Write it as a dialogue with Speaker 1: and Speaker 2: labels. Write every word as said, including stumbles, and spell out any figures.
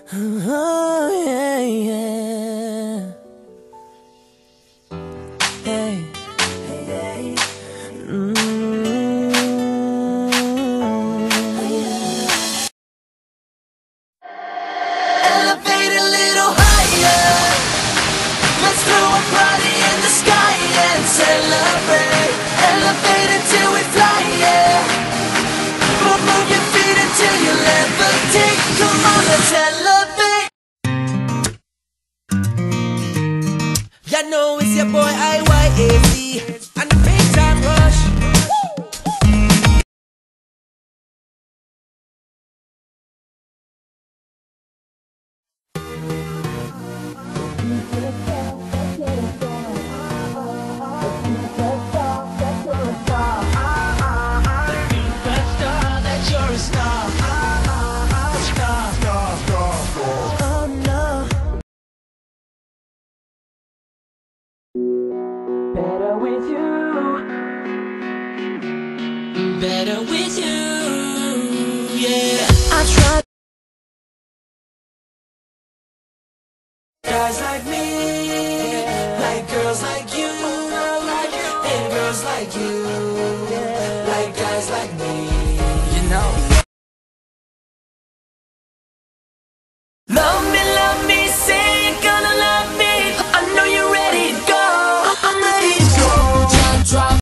Speaker 1: Oh, yeah, yeah. Hey, hey, hey. Mm. Elevate a little higher. Let's throw a party in the sky and celebrate. Elevate until we fly, yeah. Move, move your feet until you levitate. Come on, let's elevate. Ya know it's your boy I Y A C and the big time rush. Better with you, better with you, yeah. I tried guys like me.